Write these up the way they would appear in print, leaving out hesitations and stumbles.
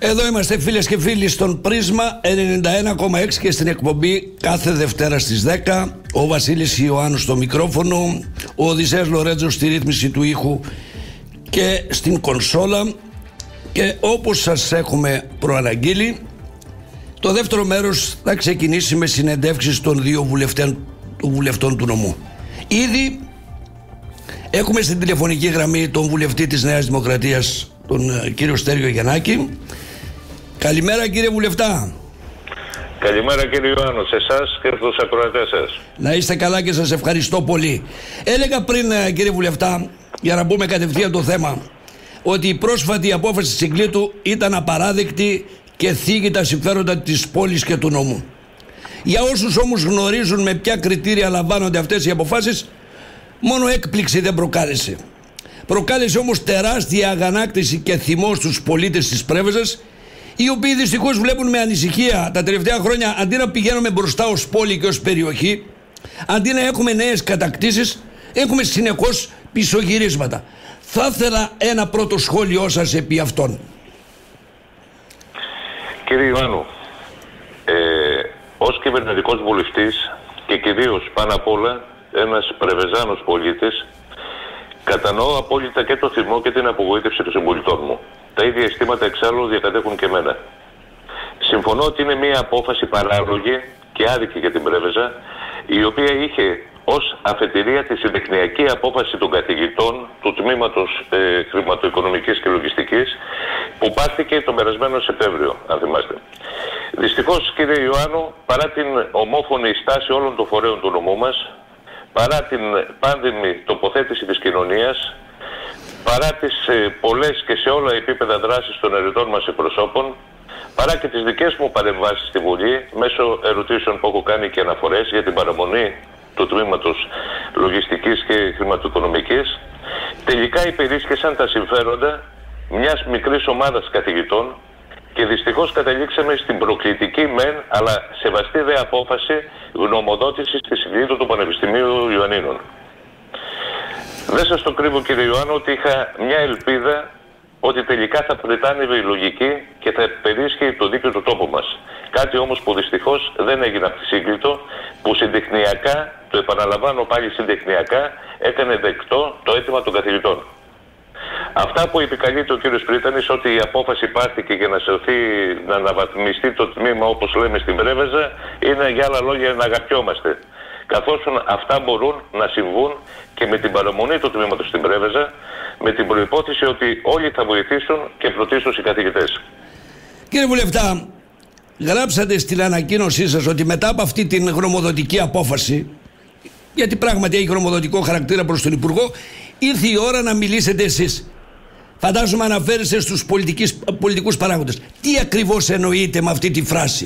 Εδώ είμαστε φίλες και φίλοι στον Πρίσμα 91,6 και στην εκπομπή κάθε Δευτέρα στις 10. Ο Βασίλης Ιωάννου στο μικρόφωνο, ο Οδυσσέας Λορέτζος στη ρύθμιση του ήχου και στην κονσόλα. Και όπως σας έχουμε προαναγγείλει, το δεύτερο μέρος θα ξεκινήσει με συνεντεύξεις των δύο βουλευτών του νομού. Ήδη έχουμε στην τηλεφωνική γραμμή τον βουλευτή της Νέας Δημοκρατίας, τον κύριο Στέριο Γιαννάκη. Καλημέρα κύριε βουλευτά. Καλημέρα κύριε Ιωάννου, σε εσάς και στους ακροατές σας. Να είστε καλά και σας ευχαριστώ πολύ. Έλεγα πριν κύριε βουλευτά, για να μπούμε κατευθείαν το θέμα, ότι η πρόσφατη απόφαση της Συγκλήτου ήταν απαράδεκτη και θίγει τα συμφέροντα της πόλης και του νομού. Για όσους όμως γνωρίζουν με ποια κριτήρια λαμβάνονται αυτές οι αποφάσεις, μόνο έκπληξη δεν προκάλεσε. Προκάλεσε όμως τεράστια αγανάκτηση και θυμό στους πολίτες της Πρέβεζας, οι οποίοι δυστυχώς βλέπουν με ανησυχία τα τελευταία χρόνια, αντί να πηγαίνουμε μπροστά ως πόλη και ως περιοχή, αντί να έχουμε νέες κατακτήσεις, έχουμε συνεχώς πισωγυρίσματα. Θα ήθελα ένα πρώτο σχόλιο σας επί αυτών. Κύριε Ιωάννου, ως κυβερνητικός βουλευτής και κυρίως πάνω απ' όλα ένας Πρεβεζάνος πολίτης, κατανοώ απόλυτα και το θυμό και την απογοήτευση των συμπολιτών μου. Τα ίδια αισθήματα εξάλλου διακατέχουν και εμένα. Συμφωνώ ότι είναι μια απόφαση παράλογη και άδικη για την Πρέβεζα, η οποία είχε ως αφετηρία τη συντεχνιακή απόφαση των καθηγητών του Τμήματος Χρηματοοικονομικής και Λογιστικής, που πάρθηκε τον περασμένο Σεπτέμβριο, αν θυμάστε. Δυστυχώς, κύριε Ιωάννου, παρά την ομόφωνη στάση όλων των φορέων του νομού μας, παρά την πάντεμη τοποθέτηση της κοινωνίας, παρά τις πολλές και σε όλα επίπεδα δράσης των ερετών μας εκπροσώπων, παρά και τις δικές μου παρεμβάσεις στη Βουλή, μέσω ερωτήσεων που έχω κάνει και αναφορές για την παραμονή του Τμήματος Λογιστικής και Χρηματοοικονομικής, τελικά υπερίσχεσαν τα συμφέροντα μιας μικρής ομάδας καθηγητών και δυστυχώς καταλήξαμε στην προκλητική μεν, αλλά σεβαστή δε απόφαση γνωμοδότησης της Συγκλήτου του Πανεπιστημίου Ιωαννίνων. Δεν σας το κρύβω κύριε Ιωάννου ότι είχα μια ελπίδα ότι τελικά θα πρετάνευε η λογική και θα περίσχυε το δίκαιο του τόπου μας. Κάτι όμως που δυστυχώς δεν έγινε από τη Σύγκλητο, που συντεχνιακά, το επαναλαμβάνω πάλι συντεχνιακά, έκανε δεκτό το αίτημα των καθηγητών. Αυτά που επικαλείται ο κύριος Πρίτανης, ότι η απόφαση πάρθηκε για να σωθεί, να αναβαθμιστεί το τμήμα όπως λέμε στην Πρέβεζα, είναι για άλλα λόγια να αγαπιόμαστε. Καθώς αυτά μπορούν να συμβούν και με την παραμονή του τμήματος στην Πρέβεζα, με την προϋπόθεση ότι όλοι θα βοηθήσουν και πρωτίστως οι καθηγητές. Κύριε βουλευτά, γράψατε στην ανακοίνωσή σας ότι μετά από αυτή την γνωμοδοτική απόφαση, γιατί πράγματι έχει γνωμοδοτικό χαρακτήρα προς τον Υπουργό, ήρθε η ώρα να μιλήσετε εσείς. Φαντάζομαι αναφέρεστε στους πολιτικούς παράγοντες. Τι ακριβώς εννοείτε με αυτή τη φράση?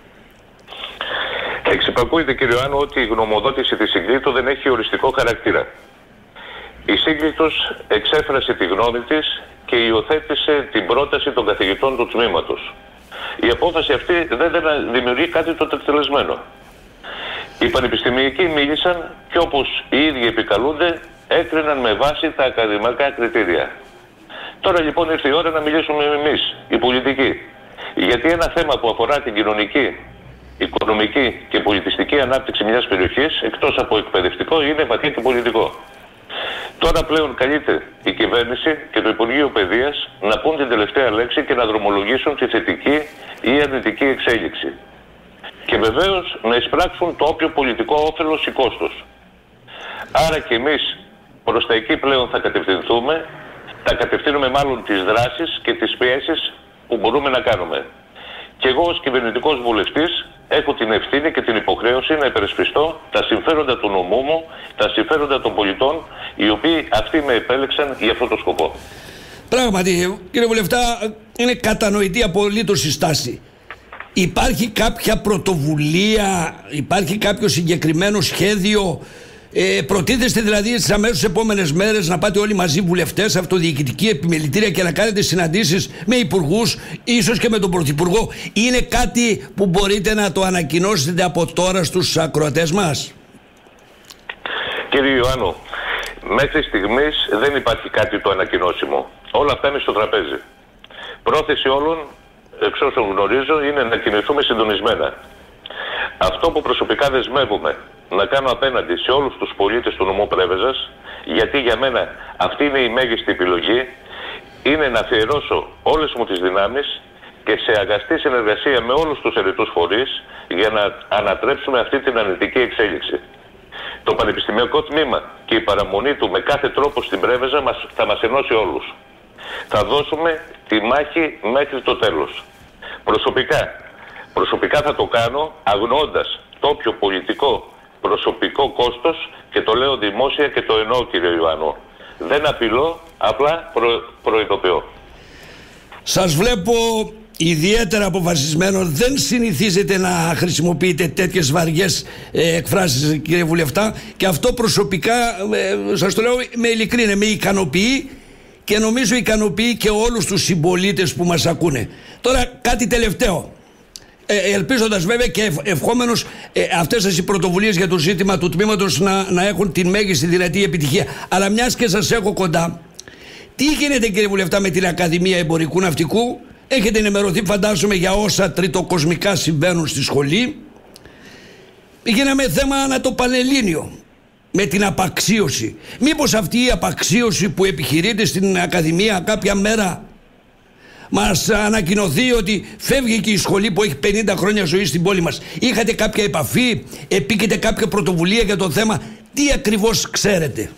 Εξυπακούεται κύριε Ιωάννου ότι η γνωμοδότηση της Συγκλήτου δεν έχει οριστικό χαρακτήρα. Η Σύγκλητος εξέφρασε τη γνώμη της και υιοθέτησε την πρόταση των καθηγητών του τμήματος. Η απόφαση αυτή δεν δημιουργεί κάτι το τετελεσμένο. Οι πανεπιστημιακοί μίλησαν και όπως οι ίδιοι επικαλούνται, έκριναν με βάση τα ακαδημαϊκά κριτήρια. Τώρα λοιπόν ήρθε η ώρα να μιλήσουμε εμείς, οι πολιτικοί. Γιατί ένα θέμα που αφορά την κοινωνική, οικονομική και πολιτιστική ανάπτυξη μιας περιοχής, εκτός από εκπαιδευτικό, είναι βαθύ και πολιτικό. Τώρα πλέον καλείται η κυβέρνηση και το Υπουργείο Παιδείας να πούν την τελευταία λέξη και να δρομολογήσουν τη θετική ή αρνητική εξέλιξη. Και βεβαίως να εισπράξουν το όποιο πολιτικό όφελος ή κόστος. Άρα και εμείς προς τα εκεί πλέον θα κατευθυνθούμε, θα κατευθύνουμε μάλλον τις δράσεις και τις πιέσεις που μπορούμε να κάνουμε. Και εγώ ως κυβερνητικός βουλευτής έχω την ευθύνη και την υποχρέωση να υπερασπιστώ τα συμφέροντα του νομού μου, τα συμφέροντα των πολιτών, οι οποίοι αυτοί με επέλεξαν για αυτό το σκοπό. Πράγματι, κύριε βουλευτά, είναι κατανοητή απολύτως η στάση. Υπάρχει κάποια πρωτοβουλία, υπάρχει κάποιο συγκεκριμένο σχέδιο? Προτίθεστε δηλαδή στις αμέσως επόμενες μέρες να πάτε όλοι μαζί βουλευτές, αυτοδιοικητική επιμελητήρια και να κάνετε συναντήσεις με υπουργούς, ίσως και με τον Πρωθυπουργό? Είναι κάτι που μπορείτε να το ανακοινώσετε από τώρα στους ακροατές μας? Κύριε Ιωάννου, μέχρι στιγμής δεν υπάρχει κάτι το ανακοινώσιμο. Όλα αυτά είναι στο τραπέζι. Πρόθεση όλων εξ όσων γνωρίζω, είναι να κινηθούμε συντονισμένα. Αυτό που προσωπικά δεσμεύομαι να κάνω απέναντι σε όλους τους πολίτες του νομού Πρέβεζας, γιατί για μένα αυτή είναι η μέγιστη επιλογή, είναι να αφιερώσω όλες μου τις δυνάμεις και σε αγαστή συνεργασία με όλους τους ερετούς φορείς για να ανατρέψουμε αυτή την αρνητική εξέλιξη. Το πανεπιστημιακό τμήμα και η παραμονή του με κάθε τρόπο στην Πρέβεζα θα μας ενώσει όλους. Θα δώσουμε τη μάχη μέχρι το τέλος. Προσωπικά θα το κάνω αγνοώντας το πιο πολιτικό προσωπικό κόστος, και το λέω δημόσια και το εννοώ, κύριε Ιωάννου. Δεν απειλώ, απλά προειδοποιώ. Σας βλέπω ιδιαίτερα αποφασισμένο. Δεν συνηθίζετε να χρησιμοποιείτε τέτοιες βαριές εκφράσεις, κύριε Βουλευτά, και αυτό προσωπικά σας το λέω με ειλικρίνεια, με ικανοποιεί και νομίζω ικανοποιεί και όλους τους συμπολίτες που μας ακούνε. Τώρα κάτι τελευταίο, ελπίζοντας βέβαια και ευχόμενος αυτές τις πρωτοβουλίες για το ζήτημα του τμήματος να έχουν την μέγιστη δυνατή επιτυχία. Αλλά μιας και σας έχω κοντά, τι γίνεται, κύριε Βουλευτά, με την Ακαδημία Εμπορικού Ναυτικού? Έχετε ενημερωθεί, φαντάζομαι, για όσα τριτοκοσμικά συμβαίνουν στη σχολή. Γίναμε θέμα ανά το Πανελλήνιο με την απαξίωση. Μήπως αυτή η απαξίωση που επιχειρείται στην Ακαδημία κάποια μέρα μας ανακοινωθεί ότι φεύγει και η σχολή που έχει 50 χρόνια ζωή στην πόλη μας? Είχατε κάποια επαφή, επίκειται κάποια πρωτοβουλία για το θέμα? Τι ακριβώς ξέρετε?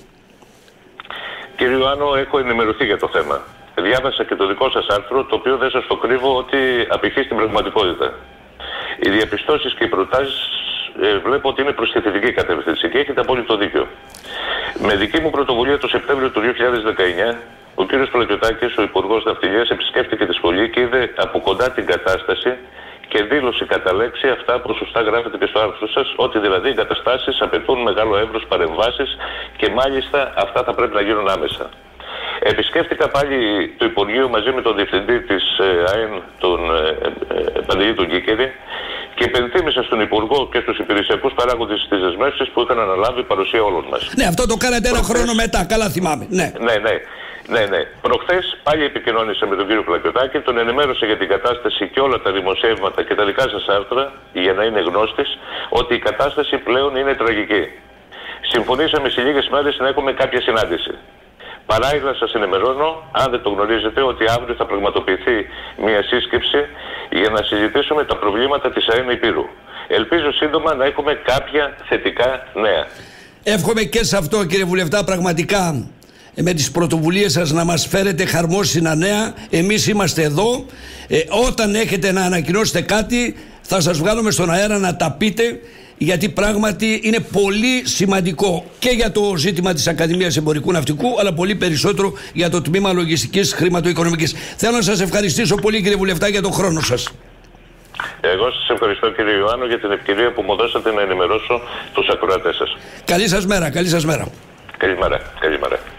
Κύριε Ιωάννου, έχω ενημερωθεί για το θέμα. Διάβασα και το δικό σας άρθρο, το οποίο δεν σας το κρύβω ότι απηχεί στην πραγματικότητα. Οι διαπιστώσεις και οι προτάσεις βλέπω ότι είναι προς τη θετική κατεύθυνση και έχετε απόλυτο δίκιο. Με δική μου πρωτοβουλία το Σεπτέμβριο του 2019, ο κ. Πλακιωτάκης, ο Υπουργός Ναυτιλίας, επισκέφτηκε τη σχολή και είδε από κοντά την κατάσταση και δήλωσε κατά λέξη αυτά που σωστά γράφετε και στο άρθρο σας, ότι δηλαδή οι εγκαταστάσεις απαιτούν μεγάλο εύρος παρεμβάσεις και μάλιστα αυτά θα πρέπει να γίνουν άμεσα. Επισκέφτηκα πάλι το Υπουργείο μαζί με τον Διευθυντή της ΑΕΝ, τον Παντελή τον Κίκερη, και υπενθύμησα στον Υπουργό και στους υπηρεσιακούς παράγοντες της δεσμεύσης που είχαν αναλάβει παρουσία όλων μας. Ναι, αυτό το κάνατε ένα χρόνο μετά, καλά θυμάμαι. Ναι. Ναι. Προχθές πάλι επικοινώνησα με τον κύριο Πλακιωτάκη, τον ενημέρωσα για την κατάσταση και όλα τα δημοσιεύματα και τα δικά σας άρθρα, για να είναι γνώστης, ότι η κατάσταση πλέον είναι τραγική. Συμφωνήσαμε σε λίγες μέρες να έχουμε κάποια συνάντηση. Παράλληλα σας ενημερώνω, αν δεν το γνωρίζετε, ότι αύριο θα πραγματοποιηθεί μια σύσκεψη για να συζητήσουμε τα προβλήματα της ΑΕΝ Υπήρου. Ελπίζω σύντομα να έχουμε κάποια θετικά νέα. Εύχομαι και σε αυτό, κύριε Βουλευτά, πραγματικά με τις πρωτοβουλίες σας να μας φέρετε χαρμόσυνα νέα. Εμείς είμαστε εδώ. Όταν έχετε να ανακοινώσετε κάτι, θα σας βγάλουμε στον αέρα να τα πείτε, γιατί πράγματι είναι πολύ σημαντικό και για το ζήτημα της Ακαδημίας Εμπορικού Ναυτικού, αλλά πολύ περισσότερο για το τμήμα λογιστικής χρηματοοικονομικής. Θέλω να σας ευχαριστήσω πολύ, κύριε Βουλευτά, για τον χρόνο σας. Εγώ σας ευχαριστώ, κύριε Ιωάννου, για την ευκαιρία που μου δώσατε να ενημερώσω τους ακροατές σας. Καλή σας μέρα, καλή σας μέρα. Καλημέρα.